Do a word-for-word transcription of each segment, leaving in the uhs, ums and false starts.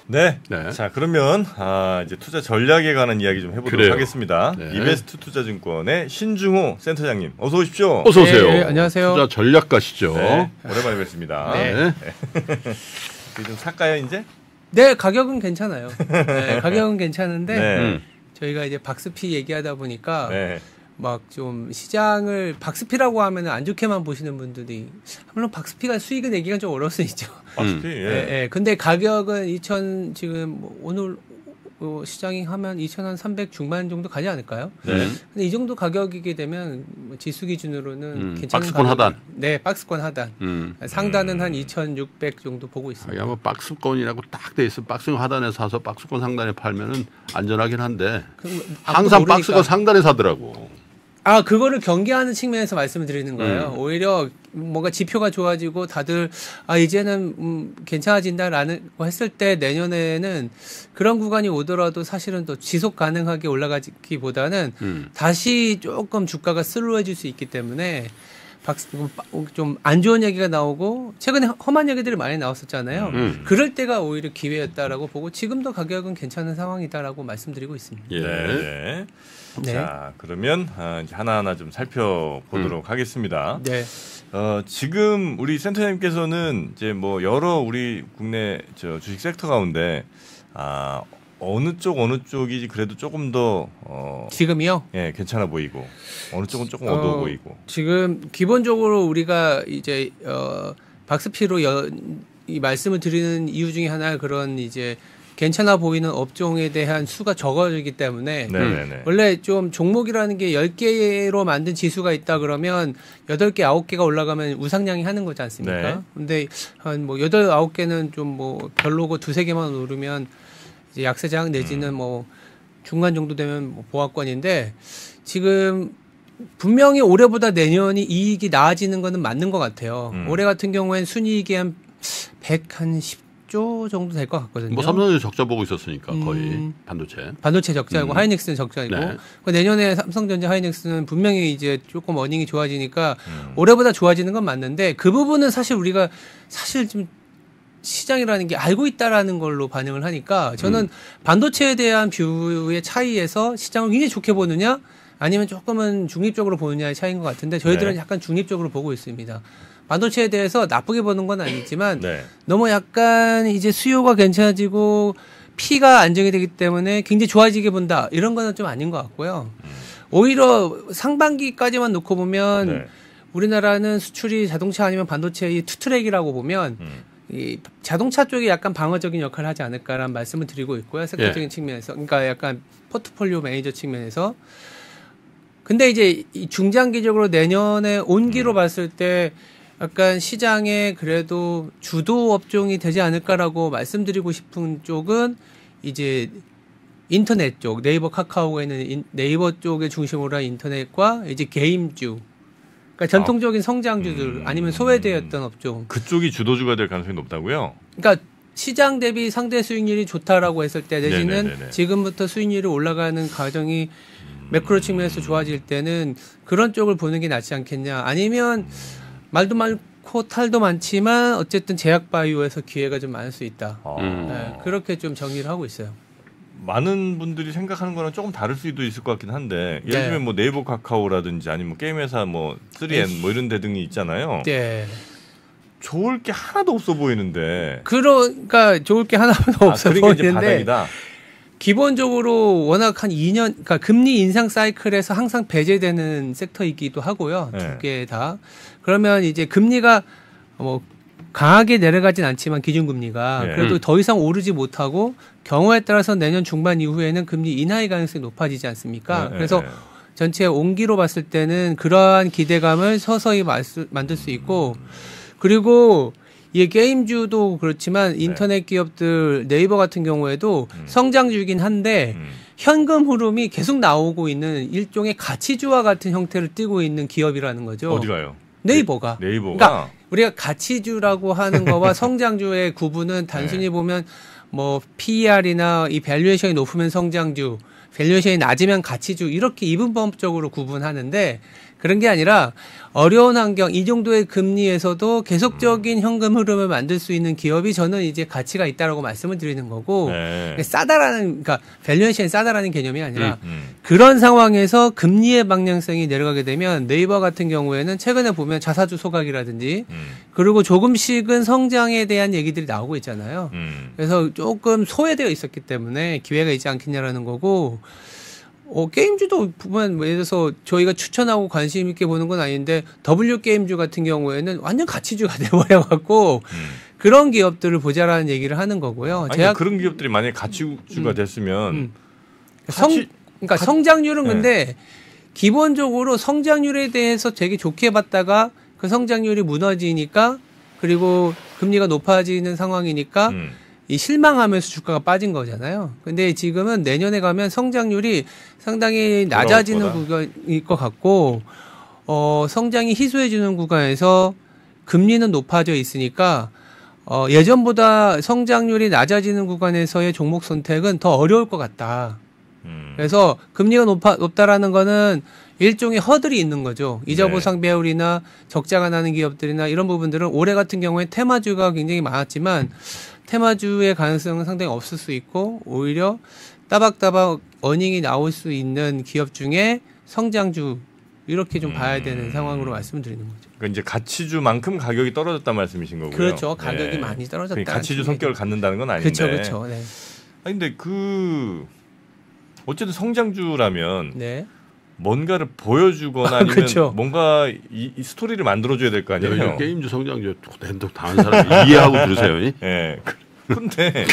네. 네. 자, 그러면 아, 이제 투자 전략에 관한 이야기 좀 해보도록 그래요. 하겠습니다. 네. 이베스트 투자증권의 신중호 센터장님, 어서 오십시오. 어서 오세요. 네, 안녕하세요. 투자 전략가시죠. 네, 오랜만에 뵙습니다. 네. 네. 이거 좀 살까요, 이제? 네, 가격은 괜찮아요. 네, 가격은 괜찮은데 네. 음. 저희가 이제 박스피 얘기하다 보니까 네. 막 좀 시장을 박스피라고 하면 안 좋게만 보시는 분들이 물론 박스피가 수익을 내기가 좀 어려울 수 있죠. 박스피. 예. 예, 예. 근데 가격은 이천 지금 뭐 오늘 어, 시장이 하면 이천삼백 중반 정도 가지 않을까요? 네. 근데 이 정도 가격이게 되면 뭐 지수 기준으로는 음, 괜찮은 박스권 가격이- 하단. 네, 박스권 하단. 음. 상단은 한 이천육백 정도 보고 있습니다. 아마 박스권이라고 딱 돼 있어. 박스 하단에 사서 박스권 상단에 팔면은 안전하긴 한데 그럼 항상 모르니까. 박스권 상단에 사더라고. 아, 그거를 경계하는 측면에서 말씀을 드리는 거예요. 음. 오히려 뭔가 지표가 좋아지고 다들 아, 이제는 음, 괜찮아진다라는 거 했을 때 내년에는 그런 구간이 오더라도 사실은 또 지속 가능하게 올라가기보다는 음. 다시 조금 주가가 슬로워질 수 있기 때문에 좀 안 좋은 얘기가 나오고 최근에 험한 얘기들이 많이 나왔었잖아요. 음. 그럴 때가 오히려 기회였다라고 보고 지금도 가격은 괜찮은 상황이다라고 말씀드리고 있습니다. 예. 네. 네. 네. 자, 그러면 아, 이제 하나하나 좀 살펴보도록 하겠습니다. 네. 어, 지금 우리 센터장님께서는 이제 뭐 여러 우리 국내 저 주식 섹터 가운데 아, 어느 쪽 어느 쪽이 그래도 조금 더 어, 지금이요? 예, 괜찮아 보이고 어느 쪽은 조금 어두워 어, 보이고. 지금 기본적으로 우리가 이제 어 박스피로 여, 이 말씀을 드리는 이유 중에 하나 그런 이제 괜찮아 보이는 업종에 대한 수가 적어지기 때문에 네네네. 원래 좀 종목이라는 게 열 개로 만든 지수가 있다 그러면 여덟 개, 아홉 개가 올라가면 우상향이 하는 거지 않습니까? 네. 근데 한 뭐 여덟, 아홉 개는 좀 뭐 별로고 두세 개만 오르면 이제 약세장 내지는 음. 뭐 중간 정도 되면 뭐 보합권인데 지금 분명히 올해보다 내년이 이익이 나아지는 거는 맞는 것 같아요. 음. 올해 같은 경우엔 순이익이 한 백십 조 정도 될 것 같거든요. 뭐 삼성전자 적자 보고 있었으니까 거의 음. 반도체. 반도체 적자이고 음. 하이닉스는 적자이고 네. 그 내년에 삼성전자 하이닉스는 분명히 이제 조금 어닝이 좋아지니까 음. 올해보다 좋아지는 건 맞는데 그 부분은 사실 우리가 사실 좀 시장이라는 게 알고 있다라는 걸로 반영을 하니까 저는 음. 반도체에 대한 뷰의 차이에서 시장을 굉장히 좋게 보느냐 아니면 조금은 중립적으로 보느냐의 차이인 것 같은데 저희들은 네. 약간 중립적으로 보고 있습니다. 반도체에 대해서 나쁘게 보는 건 아니지만 네. 너무 약간 이제 수요가 괜찮아지고 피가 안정이 되기 때문에 굉장히 좋아지게 본다 이런 거는 좀 아닌 것 같고요. 오히려 상반기까지만 놓고 보면 네. 우리나라는 수출이 자동차 아니면 반도체의 투트랙이라고 보면 음. 이 자동차 쪽이 약간 방어적인 역할을 하지 않을까라는 말씀을 드리고 있고요. 섹터적인 예. 측면에서. 그러니까 약간 포트폴리오 매니저 측면에서. 근데 이제 이 중장기적으로 내년에 온기로 음. 봤을 때 약간 시장에 그래도 주도 업종이 되지 않을까라고 말씀드리고 싶은 쪽은 이제 인터넷 쪽, 네이버 카카오가 있는 인, 네이버 쪽의 중심으로 한 인터넷과 이제 게임주. 그러니까 전통적인 성장주들 음. 아니면 소외되었던 업종. 그쪽이 주도주가 될 가능성이 높다고요? 그러니까 시장 대비 상대 수익률이 좋다라고 했을 때 내지는 네네네네. 지금부터 수익률이 올라가는 과정이 매크로 측면에서 좋아질 때는 그런 쪽을 보는 게 낫지 않겠냐. 아니면 말도 많고 탈도 많지만 어쨌든 제약 바이오에서 기회가 좀 많을 수 있다. 아. 음. 네, 그렇게 좀 정리를 하고 있어요. 많은 분들이 생각하는 거랑 조금 다를 수도 있을 것 같긴 한데 예를 네. 들면 뭐 네이버 카카오라든지 아니면 게임 회사 뭐 쓰리엠 뭐 이런 데 등이 있잖아요. 네. 좋을 게 하나도 없어 보이는데. 그러니까 좋을 게 하나도 없어 아, 그러니까 이제 보이는데 바닥이다. 기본적으로 워낙 한 이 년, 그러니까 금리 인상 사이클에서 항상 배제되는 섹터이기도 하고요. 네. 두 개 다. 그러면 이제 금리가 뭐 강하게 내려가진 않지만 기준금리가 네. 그래도 음. 더 이상 오르지 못하고 경우에 따라서 내년 중반 이후에는 금리 인하의 가능성이 높아지지 않습니까? 네, 그래서 네. 전체 온기로 봤을 때는 그러한 기대감을 서서히 말수, 만들 수 있고 그리고 이 게임주도 그렇지만 인터넷 기업들 네이버 같은 경우에도 음. 성장주이긴 한데 음. 현금 흐름이 계속 나오고 있는 일종의 가치주와 같은 형태를 띠고 있는 기업이라는 거죠. 어디 가요? 네이버가. 네, 네이버가. 그러니까 우리가 가치주라고 하는 거와 성장주의 구분은 단순히 네. 보면 뭐 피이알이나 이 밸류에이션이 높으면 성장주, 밸류에이션이 낮으면 가치주 이렇게 이분법적으로 구분하는데 그런 게 아니라 어려운 환경, 이 정도의 금리에서도 계속적인 현금 흐름을 만들 수 있는 기업이 저는 이제 가치가 있다라고 말씀을 드리는 거고 네. 싸다라는, 그러니까 밸류에이션이 싸다라는 개념이 아니라 음, 음. 그런 상황에서 금리의 방향성이 내려가게 되면 네이버 같은 경우에는 최근에 보면 자사주 소각이라든지 음. 그리고 조금씩은 성장에 대한 얘기들이 나오고 있잖아요. 음. 그래서 조금 소외되어 있었기 때문에 기회가 있지 않겠냐라는 거고, 어, 게임주도 보면 예를 들어서 저희가 추천하고 관심 있게 보는 건 아닌데 W 게임주 같은 경우에는 완전 가치주가 돼버려갖고 음. 그런 기업들을 보자라는 얘기를 하는 거고요. 아니, 제가 그런 기업들이 만약에 가치주가 음. 됐으면 음. 성, 가치- 그러니까 가- 성장률은 네. 근데 기본적으로 성장률에 대해서 되게 좋게 봤다가 그 성장률이 무너지니까 그리고 금리가 높아지는 상황이니까 음. 이 실망하면서 주가가 빠진 거잖아요. 근데 지금은 내년에 가면 성장률이 상당히 낮아지는 거다. 구간일 것 같고, 어, 성장이 희소해지는 구간에서 금리는 높아져 있으니까, 어, 예전보다 성장률이 낮아지는 구간에서의 종목 선택은 더 어려울 것 같다. 음. 그래서 금리가 높아, 높다라는 거는 일종의 허들이 있는 거죠. 이자 네. 보상 배율이나 적자가 나는 기업들이나 이런 부분들은 올해 같은 경우에 테마주가 굉장히 많았지만 테마주의 가능성은 상당히 없을 수 있고 오히려 따박따박 어닝이 나올 수 있는 기업 중에 성장주 이렇게 좀 봐야 되는 음. 상황으로 말씀드리는 거죠. 그러니까 이제 가치주만큼 가격이 떨어졌단 말씀이신 거고요. 그렇죠. 가격이 네. 많이 떨어졌다. 그러니까 가치주 성격을 갖는다는 건 아닌데. 그렇죠, 그렇죠. 네. 아니 근데 그 어쨌든 성장주라면 네. 뭔가를 보여주거나 아니면 그쵸. 뭔가 이, 이 스토리를 만들어줘야 될 거 요즘 아니에요. 게임주 성장주 랜덤 당한 사람 이해하고 들으세요. 이? 예. 근데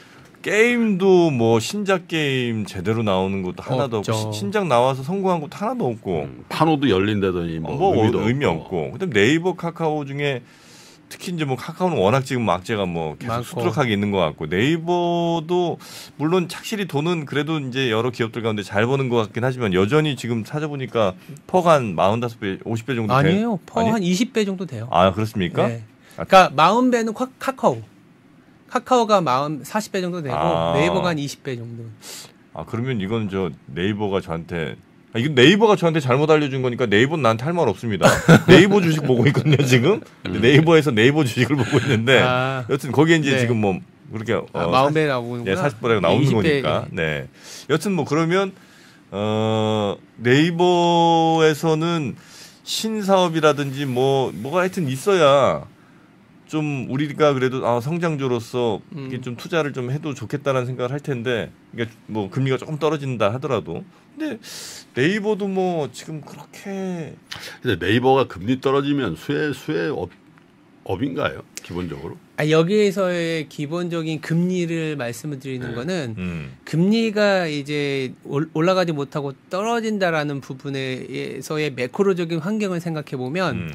게임도 뭐 신작 게임 제대로 나오는 것도 하나도 없죠. 없고 시- 신작 나와서 성공한 것도 하나도 없고 음, 판호도 열린다더니 뭐, 뭐, 의미도 의미 없고. 없고. 그다음 네이버, 카카오 중에 특히 이제 뭐 카카오는 워낙 지금 악재가 뭐 계속 많고. 수두룩하게 있는 것 같고 네이버도 물론 착실히 돈은 그래도 이제 여러 기업들 가운데 잘 버는 것 같긴 하지만 여전히 지금 찾아보니까 퍼가 한 사십오 배, 오십 배 정도 돼요? 아니에요. 퍼 아니? 한 이십 배 정도 돼요. 아 그렇습니까? 네. 그러니까 사십 배는 카, 카카오. 카카오가 사십 배 정도 되고 아. 네이버가 한 이십 배 정도. 아 그러면 이건 저 네이버가 저한테 아, 이건 네이버가 저한테 잘못 알려준 거니까 네이버는 나한테 할 말 없습니다. 네이버 주식 보고 있거든요 지금. 근데 네이버에서 네이버 주식을 보고 있는데 아. 여튼 거기에 이제 네. 지금 뭐 그렇게 아, 어, 사십 배 나오는구나. 예, 사십 배라고 나오는 이십 배, 거니까. 네. 여튼 뭐 그러면 어 네이버에서는 신사업이라든지 뭐 뭐가 하여튼 있어야 좀 우리가 그래도 아, 성장주로서 이게 음. 좀 투자를 좀 해도 좋겠다는 생각을 할 텐데 이게 뭐 금리가 조금 떨어진다 하더라도 근데 네이버도 뭐 지금 그렇게 근데 네이버가 금리 떨어지면 수혜 수혜 업 업인가요? 기본적으로? 아, 여기에서의 기본적인 금리를 말씀을 드리는 거는 음, 금리가 이제 올- 올라가지 못하고 떨어진다라는 부분에서의 매크로적인 환경을 생각해 보면 음,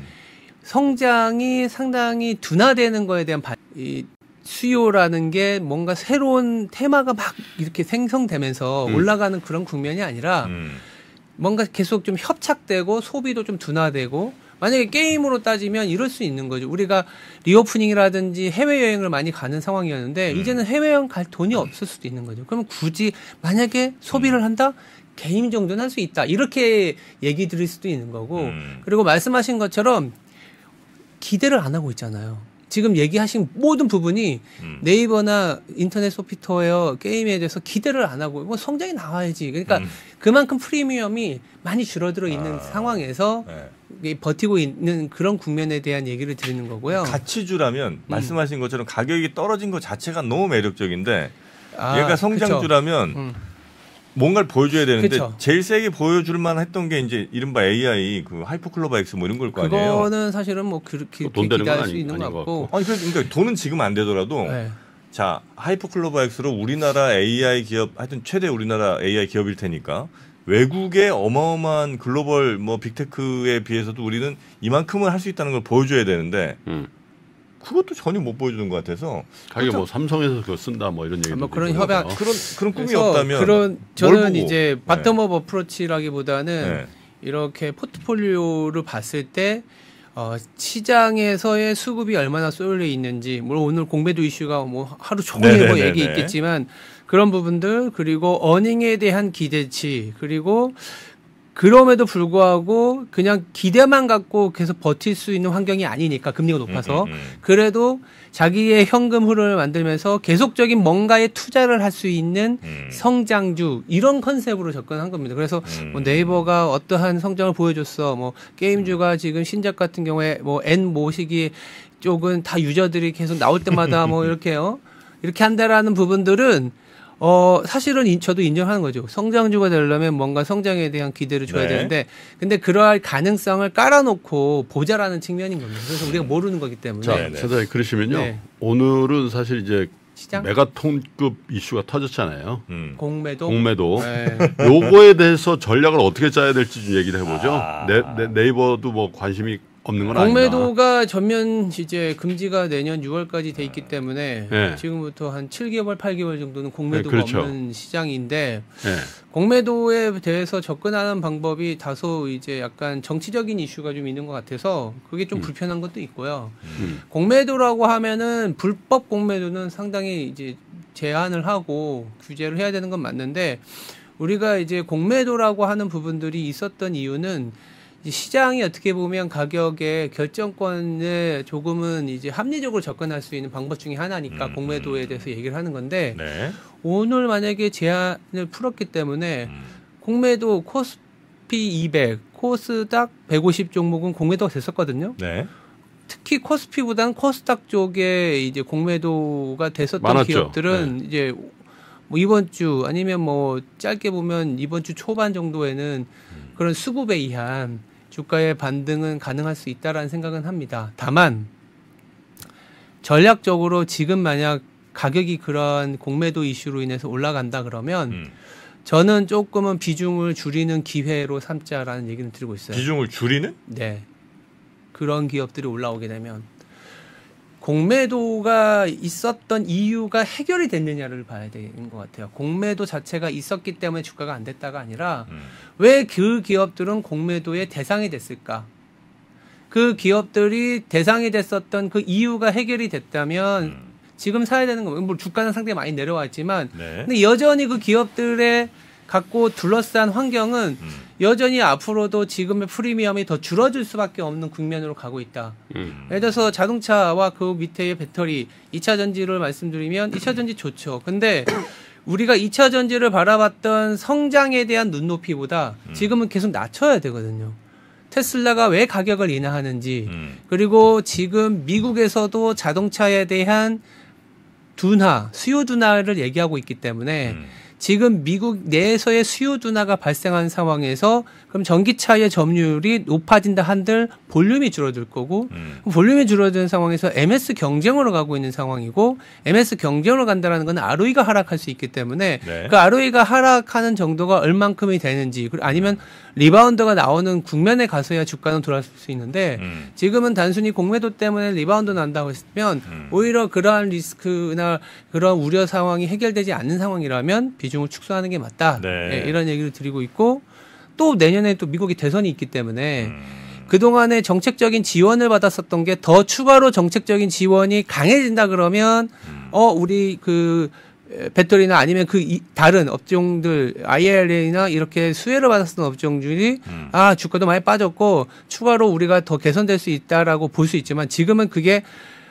성장이 상당히 둔화되는 거에 대한 바, 이 수요라는 게 뭔가 새로운 테마가 막 이렇게 생성되면서 음. 올라가는 그런 국면이 아니라 음, 뭔가 계속 좀 협착되고 소비도 좀 둔화되고 만약에 게임으로 따지면 이럴 수 있는 거죠. 우리가 리오프닝이라든지 해외여행을 많이 가는 상황이었는데 음. 이제는 해외여행 갈 돈이 없을 수도 있는 거죠. 그러면 굳이 만약에 소비를 음. 한다? 게임 정도는 할 수 있다. 이렇게 얘기 드릴 수도 있는 거고 음. 그리고 말씀하신 것처럼 기대를 안 하고 있잖아요. 지금 얘기하신 모든 부분이 음. 네이버나 인터넷 소프트웨어 게임에 대해서 기대를 안 하고 뭐 성장이 나와야지. 그러니까 음. 그만큼 프리미엄이 많이 줄어들어 있는 아. 상황에서 네. 이 버티고 있는 그런 국면에 대한 얘기를 드리는 거고요. 가치주라면 말씀하신 것처럼 가격이 떨어진 것 자체가 너무 매력적인데 아, 얘가 성장주라면 그쵸. 음. 뭔가를 보여줘야 되는데 그쵸. 제일 세게 보여줄 만했던 게 이제 이른바 에이아이 그 하이퍼클로버 X 뭐 이런 걸 거 아니에요. 그거는 사실은 뭐 그렇게 돈 되는 건 기대할 수 아니- 있는 것 아닌 것 같고. 아니 그래- 그러니까 돈은 지금 안 되더라도 네. 자 하이퍼클로버 X로 우리나라 에이아이 기업 하여튼 최대 우리나라 에이아이 기업일 테니까 외국의 어마어마한 글로벌 뭐 빅테크에 비해서도 우리는 이만큼은 할 수 있다는 걸 보여줘야 되는데 음. 그것도 전혀 못 보여주는 것 같아서 자기가 뭐 삼성에서 그거 쓴다 뭐 이런 얘기도 뭐 그런 있고 협약- 그래서. 그런 그런 꿈이 그래서 없다면 그런 뭘 저는 보고? 이제 네. 바텀업 어프로치라기보다는 네. 이렇게 포트폴리오를 봤을 때 어, 시장에서의 수급이 얼마나 쏠려 있는지 물론 오늘 공매도 이슈가 뭐 하루 종일 뭐 네네네네. 얘기 있겠지만 그런 부분들 그리고 어닝에 대한 기대치 그리고 그럼에도 불구하고 그냥 기대만 갖고 계속 버틸 수 있는 환경이 아니니까 금리가 높아서 음, 음, 음. 그래도 자기의 현금 흐름을 만들면서 계속적인 뭔가에 투자를 할 수 있는 음. 성장주 이런 컨셉으로 접근한 겁니다. 그래서 음. 뭐 네이버가 어떠한 성장을 보여줬어. 뭐 게임주가 지금 신작 같은 경우에 뭐 N 모시기 쪽은 다 유저들이 계속 나올 때마다 뭐 이렇게요. 이렇게 한다라는 부분들은 어, 사실은 인, 저도 인정하는 거죠. 성장주가 되려면 뭔가 성장에 대한 기대를 줘야 네. 되는데, 근데 그러할 가능성을 깔아놓고 보자라는 측면인 겁니다. 그래서 우리가 모르는 거기 때문에. 자, 네네. 선생님 그러시면요. 네. 오늘은 사실 이제 시장? 메가톤급 이슈가 터졌잖아요. 음. 공매도. 공매도. 네. 요거에 대해서 전략을 어떻게 짜야 될지 좀 얘기를 해보죠. 아. 네, 네, 네이버도 뭐 관심이 없는 건 아니다. 공매도가 전면 이제 금지가 내년 유월까지 돼 있기 때문에 네. 지금부터 한 칠 개월, 팔 개월 정도는 공매도가 네, 그렇죠. 없는 시장인데 네. 공매도에 대해서 접근하는 방법이 다소 이제 약간 정치적인 이슈가 좀 있는 것 같아서 그게 좀 음. 불편한 것도 있고요. 음. 공매도라고 하면은 불법 공매도는 상당히 이제 제한을 하고 규제를 해야 되는 건 맞는데 우리가 이제 공매도라고 하는 부분들이 있었던 이유는 이제 시장이 어떻게 보면 가격의 결정권에 조금은 이제 합리적으로 접근할 수 있는 방법 중에 하나니까 음, 공매도에 대해서 얘기를 하는 건데 네. 오늘 만약에 제한을 풀었기 때문에 음. 공매도 코스피 이백, 코스닥 백오십 종목은 공매도가 됐었거든요. 네. 특히 코스피보다는 코스닥 쪽에 이제 공매도가 됐었던 많았죠. 기업들은 이제 뭐 이번 주 아니면 뭐 짧게 보면 이번 주 초반 정도에는 그런 수급에 의한 주가의 반등은 가능할 수 있다라는 생각은 합니다. 다만 전략적으로 지금 만약 가격이 그런 공매도 이슈로 인해서 올라간다 그러면 음. 저는 조금은 비중을 줄이는 기회로 삼자라는 얘기는 드리고 있어요. 비중을 줄이는? 네. 그런 기업들이 올라오게 되면 공매도가 있었던 이유가 해결이 됐느냐를 봐야 되는 것 같아요. 공매도 자체가 있었기 때문에 주가가 안 됐다가 아니라 음. 왜 그 기업들은 공매도의 대상이 됐을까? 그 기업들이 대상이 됐었던 그 이유가 해결이 됐다면 음. 지금 사야 되는 거예요. 뭐 주가는 상당히 많이 내려왔지만 네. 근데 여전히 그 기업들의 갖고 둘러싼 환경은 음. 여전히 앞으로도 지금의 프리미엄이 더 줄어들 수밖에 없는 국면으로 가고 있다. 음. 예를 들어서 자동차와 그 밑에의 배터리, 이 차 전지를 말씀드리면 이 차 전지 좋죠. 근데 우리가 이 차 전지를 바라봤던 성장에 대한 눈높이보다 지금은 계속 낮춰야 되거든요. 테슬라가 왜 가격을 인하하는지, 음. 그리고 지금 미국에서도 자동차에 대한 둔화, 수요 둔화를 얘기하고 있기 때문에 음. 지금 미국 내에서의 수요 둔화가 발생한 상황에서 그럼 전기차의 점유율이 높아진다 한들 볼륨이 줄어들 거고 음. 볼륨이 줄어드는 상황에서 엠에스 경쟁으로 가고 있는 상황이고 엠에스 경쟁으로 간다라는 건 알오이가 하락할 수 있기 때문에 네. 그 알오이가 하락하는 정도가 얼만큼이 되는지 아니면 리바운드가 나오는 국면에 가서야 주가는 돌아설 수 있는데 음. 지금은 단순히 공매도 때문에 리바운드 난다고 했으면 음. 오히려 그러한 리스크나 그런 우려 상황이 해결되지 않는 상황이라면 비중을 축소하는 게 맞다. 네. 예, 이런 얘기를 드리고 있고 또 내년에 또 미국이 대선이 있기 때문에 음. 그동안에 정책적인 지원을 받았었던 게 더 추가로 정책적인 지원이 강해진다 그러면 음. 어 우리 그 배터리나 아니면 그 이, 다른 업종들 아이알에이나 이렇게 수혜를 받았던 업종들이 음. 아 주가도 많이 빠졌고 추가로 우리가 더 개선될 수 있다라고 볼 수 있지만 지금은 그게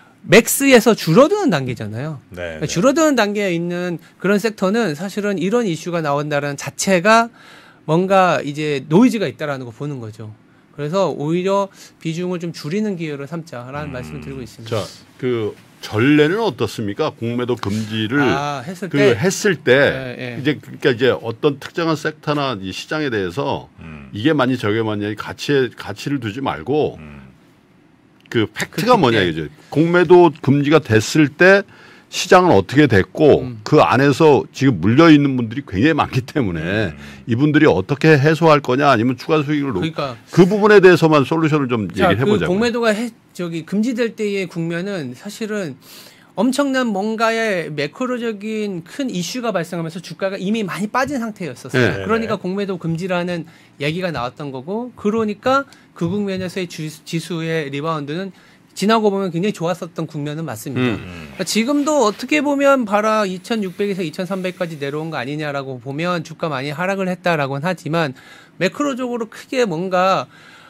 맥스에서 줄어드는 단계잖아요. 네. 그러니까 네. 줄어드는 단계에 있는 그런 섹터는 사실은 이런 이슈가 나온다는 자체가 뭔가 이제 노이즈가 있다라는 거 보는 거죠. 그래서 오히려 비중을 좀 줄이는 기회로 삼자라는 음. 말씀을 드리고 있습니다. 자, 그 전례는 어떻습니까? 공매도 금지를 아, 했을 그 때 했을 때 예, 예. 이제 그러니까 이제 어떤 특정한 섹터나 이 시장에 대해서 음. 이게 맞니 저게 맞니 가치에 가치를 두지 말고 음. 그 팩트가 그렇기 뭐냐 때문에. 이죠. 공매도 금지가 됐을 때 시장은 어떻게 됐고 음. 그 안에서 지금 물려 있는 분들이 굉장히 많기 때문에 음. 이분들이 어떻게 해소할 거냐 아니면 추가 수익을 높... 그러니까 그 부분에 대해서만 솔루션을 좀 자, 얘기를 그 해보자고요. 공매도가 해, 저기 금지될 때의 국면은 사실은 엄청난 뭔가의 매크로적인 큰 이슈가 발생하면서 주가가 이미 많이 빠진 상태였었어요. 네. 그러니까 공매도 금지라는 얘기가 나왔던 거고, 그러니까 그 국면에서의 주, 지수의 리바운드는 지나고 보면 굉장히 좋았었던 국면은 맞습니다. 음. 그러니까 지금도 어떻게 보면 봐라 이천육백에서 이천삼백까지 내려온 거 아니냐라고 보면 주가 많이 하락을 했다라고는 하지만 매크로적으로 크게 뭔가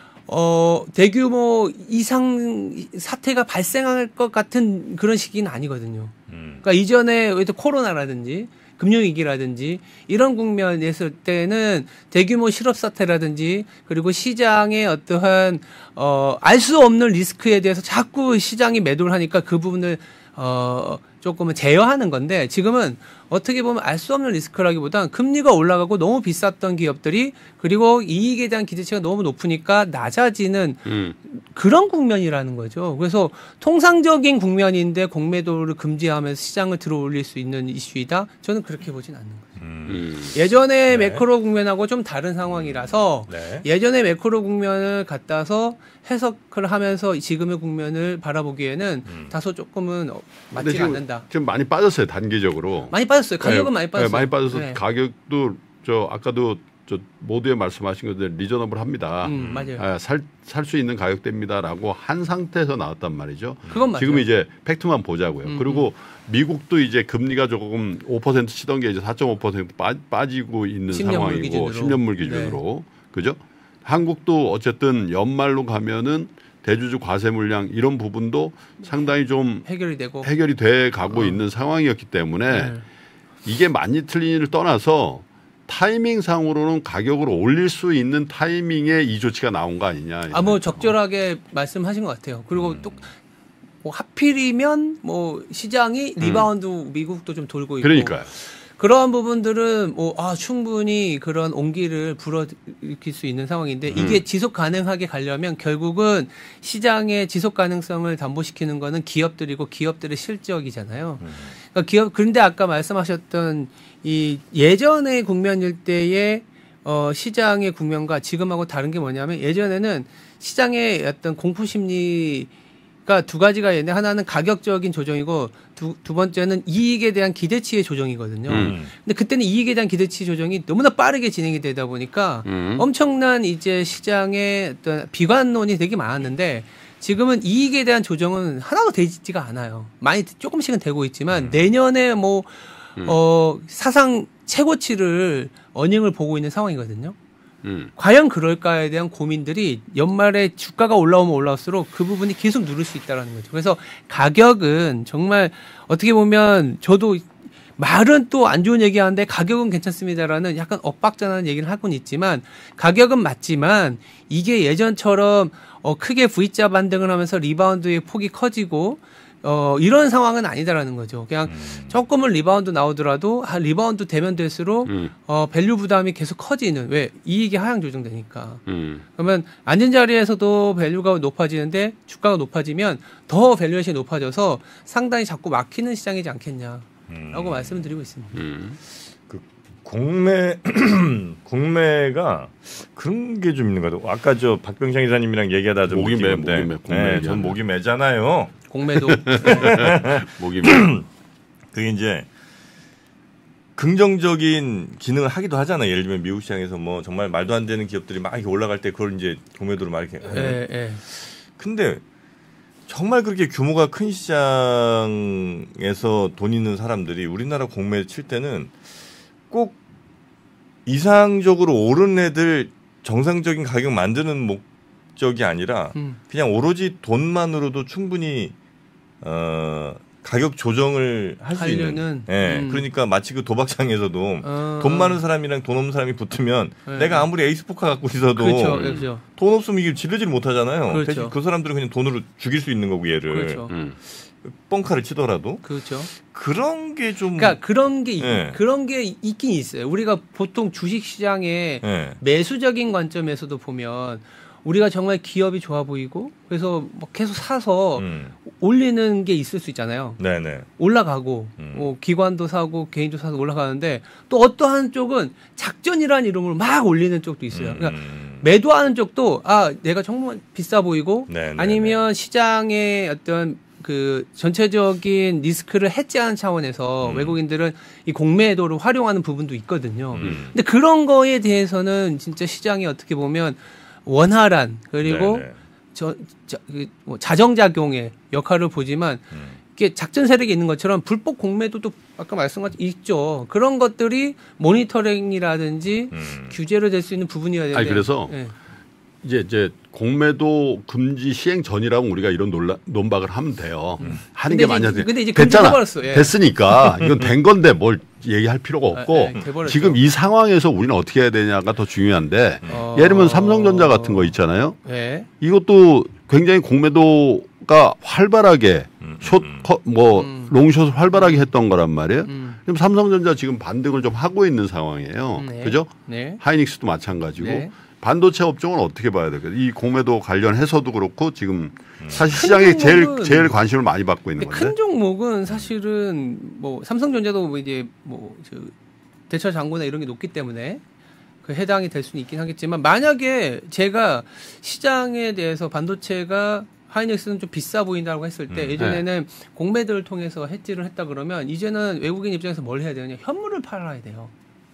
어, 대규모 이상 사태가 발생할 것 같은 그런 시기는 아니거든요. 음. 그러니까 이전에 코로나라든지 금융위기라든지 이런 국면이었을 때는 대규모 실업 사태라든지 그리고 시장의 어떠한 어, 알 수 없는 리스크에 대해서 자꾸 시장이 매도를 하니까 그 부분을 어, 조금은 제어하는 건데 지금은 어떻게 보면 알 수 없는 리스크라기보단 금리가 올라가고 너무 비쌌던 기업들이 그리고 이익에 대한 기대치가 너무 높으니까 낮아지는 음. 그런 국면이라는 거죠. 그래서 통상적인 국면인데 공매도를 금지하면서 시장을 들어올릴 수 있는 이슈이다. 저는 그렇게 보진 않는 거죠. 음. 예전에 네. 매크로 국면하고 좀 다른 상황이라서 네. 예전에 매크로 국면을 갖다서 해석을 하면서 지금의 국면을 바라보기에는 음. 다소 조금은 어, 근데 맞지 지금, 않는다. 지금 많이 빠졌어요 단기적으로. 많이 빠졌어요. 가격은 네, 많이 빠졌어요. 네, 많이 빠져서 네. 가격도 저 아까도 저 모두에 말씀하신 것들 리저너블합니다. 음, 맞아요. 아, 살살 수 있는 가격대입니다라고 한 상태에서 나왔단 말이죠. 그건 맞아요. 지금 이제 팩트만 보자고요. 음, 그리고 미국도 이제 금리가 조금 오 퍼센트 치던 게 이제 사 점 오 퍼센트 빠, 빠지고 있는 십 년물 상황이고 기준으로. 십 년물 기준으로 그죠? 한국도 어쨌든 연말로 가면은 대주주 과세 물량 이런 부분도 상당히 좀 해결이 되고 해결이 돼 가고 어. 있는 상황이었기 때문에 네. 이게 많이 틀린을 떠나서 타이밍상으로는 가격을 올릴 수 있는 타이밍에 이 조치가 나온 거 아니냐. 아, 뭐 적절하게 말씀하신 것 같아요. 그리고 또 뭐 하필이면 뭐 시장이 리바운드 미국도 좀 돌고 있고 그러니까요. 그러한 부분들은 뭐 아, 충분히 그런 온기를 불어일으킬 수 있는 상황인데 이게 음. 지속 가능하게 가려면 결국은 시장의 지속 가능성을 담보시키는 거는 기업들이고 기업들의 실적이잖아요. 그러니까 기업 그런데 아까 말씀하셨던 이 예전의 국면일 때의 어, 시장의 국면과 지금하고 다른 게 뭐냐면 예전에는 시장의 어떤 공포 심리 그러니까 두 가지가 있는데 하나는 가격적인 조정이고 두, 두 번째는 이익에 대한 기대치의 조정이거든요. 음. 근데 그때는 이익에 대한 기대치 조정이 너무나 빠르게 진행이 되다 보니까 음. 엄청난 이제 시장의 어떤 비관론이 되게 많았는데 지금은 이익에 대한 조정은 하나도 되지가 않아요. 많이 조금씩은 되고 있지만 음. 내년에 뭐 음. 어, 사상 최고치를 어닝을 보고 있는 상황이거든요. 음. 과연 그럴까에 대한 고민들이 연말에 주가가 올라오면 올라올수록 그 부분이 계속 누를 수 있다는 거죠. 그래서 가격은 정말 어떻게 보면 저도 말은 또 안 좋은 얘기하는데 가격은 괜찮습니다라는 약간 엇박자나는 얘기를 하고는 있지만 가격은 맞지만 이게 예전처럼 어, 크게 V자 반등을 하면서 리바운드의 폭이 커지고 어, 이런 상황은 아니다라는 거죠. 그냥 음. 조금은 리바운드 나오더라도 한 리바운드 되면 될수록 음. 어, 밸류 부담이 계속 커지는 왜 이익이 하향 조정되니까. 음. 그러면 앉은 자리에서도 밸류가 높아지는데 주가가 높아지면 더 밸류에이션이 높아져서 상당히 자꾸 막히는 시장이지 않겠냐라고 음. 말씀을 드리고 있습니다. 음. 공매 공매가 그런 게 좀 있는 것 같아요. 아까 저 박병창 이사님이랑 얘기하다 좀 목이 느낀 매, 건데, 목이 매, 공매 네, 전 얘기하네. 목이 매잖아요. 공매도 목이 그게 이제 긍정적인 기능을 하기도 하잖아요. 예를 들면 미국 시장에서 뭐 정말 말도 안 되는 기업들이 막 이렇게 올라갈 때 그걸 이제 공매도로 막 이렇게. 예, 예. 근데 정말 그렇게 규모가 큰 시장에서 돈 있는 사람들이 우리나라 공매 칠 때는 꼭 이상적으로 오른 애들 정상적인 가격 만드는 목적이 아니라 음. 그냥 오로지 돈만으로도 충분히 어, 가격 조정을 할 수 있는. 하려는, 예. 음. 그러니까 마치 그 도박장에서도 어, 돈 많은 사람이랑 돈 없는 사람이 붙으면 네. 내가 아무리 에이스포카 갖고 있어도 그렇죠, 그렇죠, 돈 없으면 이게 질르질 못하잖아요. 그렇죠. 대신 그 사람들은 그냥 돈으로 죽일 수 있는 거고 얘를 그렇죠, 음. 뻥카를 치더라도 그렇죠. 그런 게 좀 그러니까 그런 게 예. 그런 게 있긴 있어요. 우리가 보통 주식 시장에 예. 매수적인 관점에서도 보면 우리가 정말 기업이 좋아 보이고 그래서 뭐 계속 사서 음. 올리는 게 있을 수 있잖아요. 네네. 올라가고 음. 뭐 기관도 사고 개인도 사서 올라가는데 또 어떠한 쪽은 작전이라는 이름으로 막 올리는 쪽도 있어요. 그러니까 음. 매도하는 쪽도 아 내가 정말 비싸 보이고 네네네. 아니면 시장의 어떤 그 전체적인 리스크를 해지하는 차원에서 음. 외국인들은 이 공매도를 활용하는 부분도 있거든요. 음. 근데 그런 거에 대해서는 진짜 시장이 어떻게 보면 원활한 그리고 네네. 저, 자, 그 뭐 자정작용의 역할을 보지만 음. 이게 작전 세력이 있는 것처럼 불법 공매도도 아까 말씀하신 있죠. 그런 것들이 모니터링이라든지 음. 규제로 될 수 있는 부분이어야 되는데. 아니 그래서 네. 이제 이제 공매도 금지 시행 전이라고 우리가 이런 논란, 논박을 하면 돼요. 음. 하는 게 근데 이제- 만약에 근데 이제 됐잖아. 금지해버렸어. 예. 됐으니까 이건 된 건데 뭘 얘기할 필요가 없고 아, 예, 돼버렸죠. 지금 이 상황에서 우리는 어떻게 해야 되냐가 더 중요한데 어. 예를 들면 삼성전자 같은 거 있잖아요. 예. 이것도 굉장히 공매도가 활발하게 음, 숏, 음. 컷, 뭐 음. 롱숏을 활발하게 했던 거란 말이에요. 음. 그럼 삼성전자 지금 반등을 좀 하고 있는 상황이에요. 네. 그죠? 네. 하이닉스도 마찬가지고 네. 반도체 업종은 어떻게 봐야 될까요? 이 공매도 관련해서도 그렇고 지금 사실 큰 시장에 제일 종목은- 제일 관심을 많이 받고 있는 근데 건데. 큰 종목은 사실은 뭐 삼성전자도 뭐 이제 뭐 저 대처 잔고나 이런 게 높기 때문에 그 해당이 될 수는 있긴 하겠지만 만약에 제가 시장에 대해서 반도체가 하이닉스는 좀 비싸 보인다고 했을 때 음, 예전에는 공매도를 통해서 해지를 했다 그러면 이제는 외국인 입장에서 뭘 해야 되느냐 현물을 팔아야 돼요.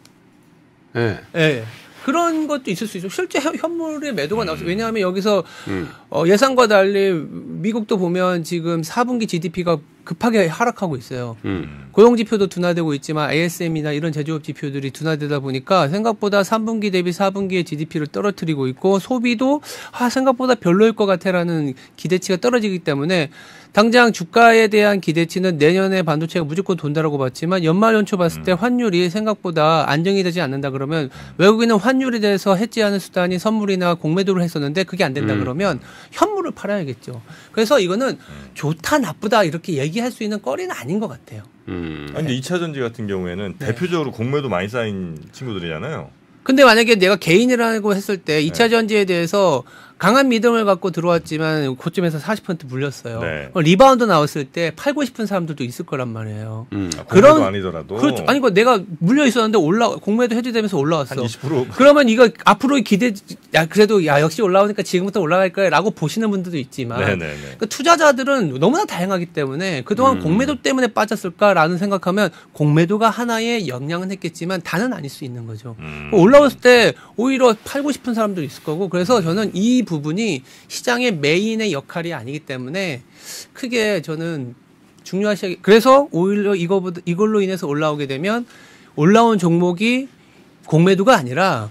네. 예. 그런 것도 있을 수 있죠. 실제 현- 현물의 매도가 나왔어요. 왜냐하면 여기서 음. 어, 예상과 달리 미국도 보면 지금 사 분기 지디피가 급하게 하락하고 있어요. 음. 고용 지표도 둔화되고 있지만 에이에스엠이나 이런 제조업 지표들이 둔화되다 보니까 생각보다 삼 분기 대비 사 분기의 지디피를 떨어뜨리고 있고 소비도 아 생각보다 별로일 것 같아라는 기대치가 떨어지기 때문에 당장 주가에 대한 기대치는 내년에 반도체가 무조건 돈다라고 봤지만 연말 연초 봤을 때 환율이 생각보다 안정이 되지 않는다 그러면 외국인은 환율에 대해서 해지하는 수단이 선물이나 공매도를 했었는데 그게 안 된다 음. 그러면 현물을 팔아야겠죠. 그래서 이거는 좋다 나쁘다 이렇게 얘기할 수 있는 거리는 아닌 것 같아요. 음. 아니, 근데 이차 전지 같은 경우에는 네. 대표적으로 공매도 많이 쌓인 친구들이잖아요. 근데 만약에 내가 개인이라고 했을 때 이 차 네. 전지에 대해서 강한 믿음을 갖고 들어왔지만 고점에서 사십 퍼센트 물렸어요. 네. 어, 리바운드 나왔을 때 팔고 싶은 사람들도 있을 거란 말이에요. 음. 아, 공매도 그런- 아니더라도 그렇죠. 아니, 그 내가 물려 있었는데 올라, 공매도 해지되면서 올라왔어. 한 이십 퍼센트 그러면 이거 앞으로의 기대, 야, 그래도 야, 역시 올라오니까 지금부터 올라갈 거야 라고 보시는 분들도 있지만. 네네네. 그러니까 투자자들은 너무나 다양하기 때문에 그동안 음. 공매도 때문에 빠졌을까라는 생각하면 공매도가 하나의 영향은 했겠지만 다는 아닐 수 있는 거죠. 음. 올라왔을 때 오히려 팔고 싶은 사람도 있을 거고 그래서 저는 이 부분이 시장의 메인의 역할이 아니기 때문에 크게 저는 중요하시 그래서 오히려 이거보다 이걸로 인해서 올라오게 되면 올라온 종목이 공매도가 아니라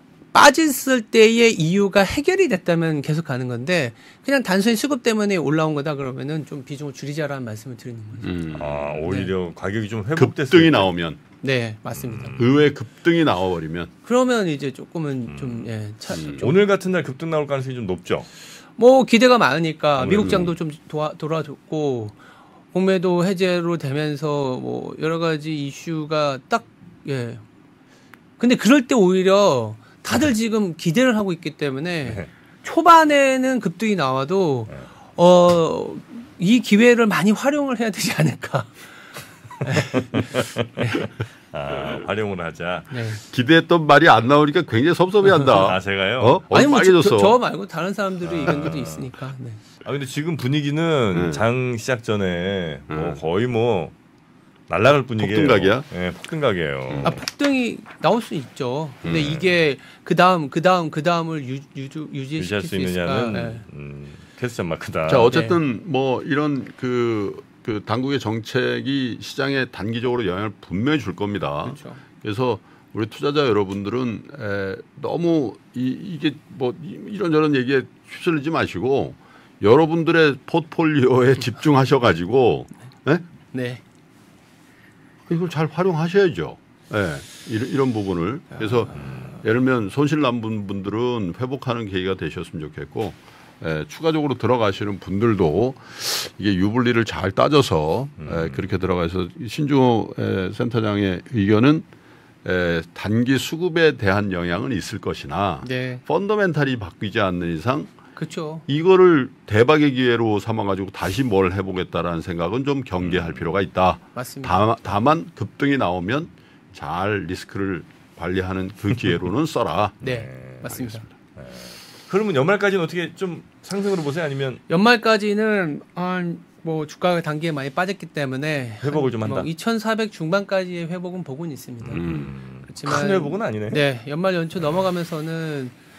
빠졌을 때의 이유가 해결이 됐다면 계속 가는 건데 그냥 단순히 수급 때문에 올라온 거다 그러면은 좀 비중을 줄이자라는 말씀을 드리는 거죠. 음. 아, 오히려 가격이 좀 회복됐을 급등이 때. 나오면 네, 맞습니다. 의외 급등이 나와버리면 그러면 이제 조금은 좀 예, 차, 좀 오늘 같은 날 급등 나올 가능성이 좀 높죠. 뭐 기대가 많으니까 아무래도. 미국장도 좀 도와, 돌아줬고 공매도 해제로 되면서 뭐 여러 가지 이슈가 딱 예. 근데 그럴 때 오히려 다들 지금 기대를 하고 있기 때문에 네. 초반에는 급등이 나와도 네. 어, 이 기회를 많이 활용을 해야 되지 않을까. 아, 활용을 하자. 네. 기대했던 말이 안 나오니까 굉장히 섭섭해한다. 아, 제가요? 어? 얼 아니 뭐 저, 빨개졌어. 저 말고 다른 사람들이 의견들도 있으니까. 네. 아, 근데 지금 분위기는 음. 장 시작 전에 뭐 음. 거의 뭐 날아갈 분위기예요. 폭등각이야? 네, 폭등각이에요. 아 폭등이 나올 수 있죠. 근데 음. 이게 그 다음 그 다음 그 다음을 유, 유주, 유지시킬 유지할 수 수 있을까? 있느냐는 네. 음, 퀘스천 마크다. 자 어쨌든 뭐 이런 그, 그 당국의 정책이 시장에 단기적으로 영향을 분명히 줄 겁니다. 그렇죠. 그래서 우리 투자자 여러분들은 에, 너무 이, 이게 뭐 이- 이런저런 얘기에 휩쓸리지 마시고 여러분들의 포트폴리오에 집중하셔가지고 예? 네. 이걸 잘 활용하셔야죠. 예, 이런, 이런 부분을. 그래서 예를 들면 손실 난 분들은 회복하는 계기가 되셨으면 좋겠고 예, 추가적으로 들어가시는 분들도 이게 유불리를 잘 따져서 예, 그렇게 들어가서 신주호 예, 센터장의 의견은 예, 단기 수급에 대한 영향은 있을 것이나 네. 펀더멘탈이 바뀌지 않는 이상 그렇죠. 이거를 대박의 기회로 삼아가지고 다시 뭘 해보겠다라는 생각은 좀 경계할 필요가 있다. 맞습니다. 다, 다만 급등이 나오면 잘 리스크를 관리하는 그 기회로는 써라. 네. 맞습니다. 그러면 연말까지는 어떻게 좀 상승으로 보세요? 아니면 연말까지는 한 뭐 주가가 단기에 많이 빠졌기 때문에 회복을 좀 한다? 뭐 이천사백 중반까지의 회복은 보고는 있습니다. 음. 그렇지만 큰 회복은 아니네. 네, 연말 연초 넘어가면서는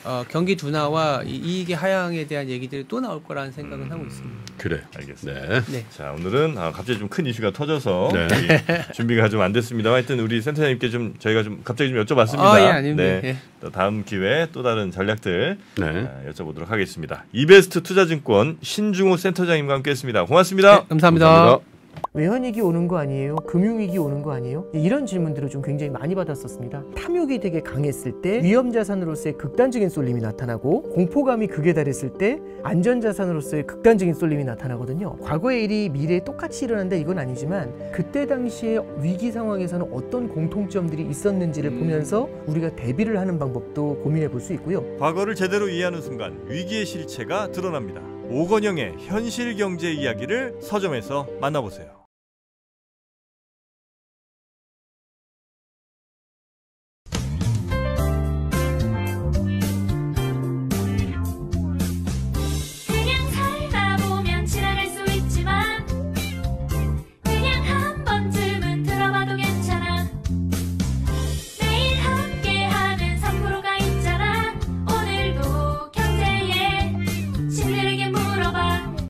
어, 경기 둔화와 이 이익의 하향에 대한 얘기들이 또 나올 거라는 생각은 음, 하고 있습니다. 그래. 알겠습니다. 네. 네. 자, 오늘은 아, 갑자기 좀 큰 이슈가 터져서 네. 우리 준비가 좀 안 됐습니다. 하여튼 우리 센터장님께 좀 저희가 좀 갑자기 좀 여쭤봤습니다. 아, 예, 아닙니다. 네. 예. 또 다음 기회에 또 다른 전략들 네. 아, 여쭤보도록 하겠습니다. 이베스트 투자증권 신중호 센터장님과 함께했습니다. 고맙습니다. 네, 감사합니다. 감사합니다. 외환위기 오는 거 아니에요? 금융위기 오는 거 아니에요? 이런 질문들을 좀 굉장히 많이 받았었습니다. 탐욕이 되게 강했을 때 위험자산으로서의 극단적인 쏠림이 나타나고 공포감이 극에 달했을 때 안전자산으로서의 극단적인 쏠림이 나타나거든요. 과거의 일이 미래에 똑같이 일어난다 이건 아니지만 그때 당시에 위기 상황에서는 어떤 공통점들이 있었는지를 보면서 우리가 대비를 하는 방법도 고민해 볼 수 있고요. 과거를 제대로 이해하는 순간 위기의 실체가 드러납니다. 오건영의 현실 경제 이야기를 서점에서 만나보세요.